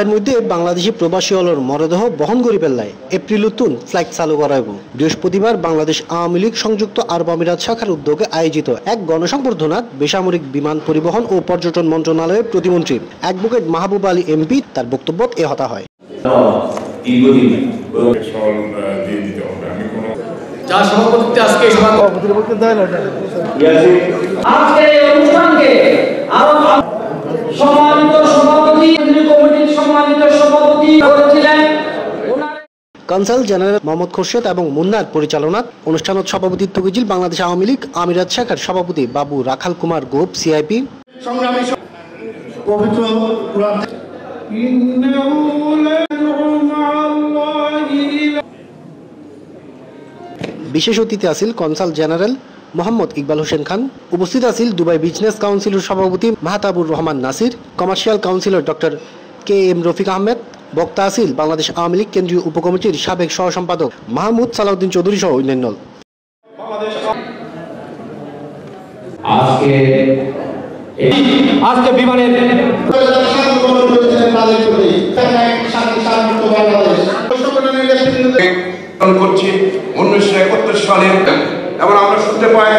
সময়ের মধ্যে বাংলাদেশি প্রবাসী হলর মরদেহ বহন করি পেলায় এপ্রিলতুন ফ্লাইট চালু করাইব। বৃহস্পতিবার বাংলাদেশ আওয়ামী লীগ সংযুক্ত আরব আমিরাত শাখার উদ্যোগে আয়োজিত এক গণসংবর্ধনাত বেসামরিক বিমান পরিবহন ও পর্যটন মন্ত্রণালয়ের প্রতিমন্ত্রী অ্যাডভোকেট মাহবুব আলী এমপি তার বক্তব্যত এ হতা হয়। কনসাল জেনারেল মোহাম্মদ খোরশেদ এবং মুন্নার পরিচালনাত অনুষ্ঠানত সভাপতিত্ব করেছিল বাংলাদেশ আওয়ামী লীগ আমিরাত শাখার সভাপতি বাবু রাখাল কুমার গোপ সিআইপি। বিশেষ অতিথি আছিল কনসাল জেনারেল মোহাম্মদ ইকবাল হোসেন খান। উপস্থিত আছিল দুবাই বিজনেস কাউন্সিলের সভাপতি Mahtabur Rahman Nasir, commercial councillor doctor K M Rafiq Ahmed. বক্তা আছিল বাংলাদেশ আওয়ামী লীগ কেন্দ্রীয় উপকমিটির সাবেক সহ সম্পাদক মাহমুদ সালাউদ্দিন চৌধুরী সহ অন্যান্য। করছি 1971 সালে এবং আমরা শুনতে পাই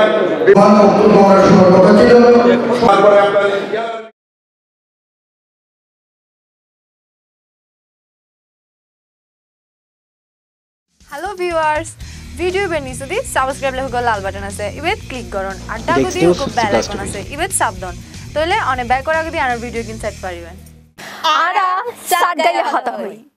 হ্যালো ভিউয়ার্স, ভিডিও বেনি যদি সাবস্ক্রাইব লেখক লাল বাটন আছে ইবেত ক্লিক করুন আর ডাকো দিও কো বেল আইকন আছে ইবেত সাবধান তাহলে অনেক ব্যাক করা গদি আর ভিডিও কিনতে পারিবেন। আরা সাত গায়ে হতা হই।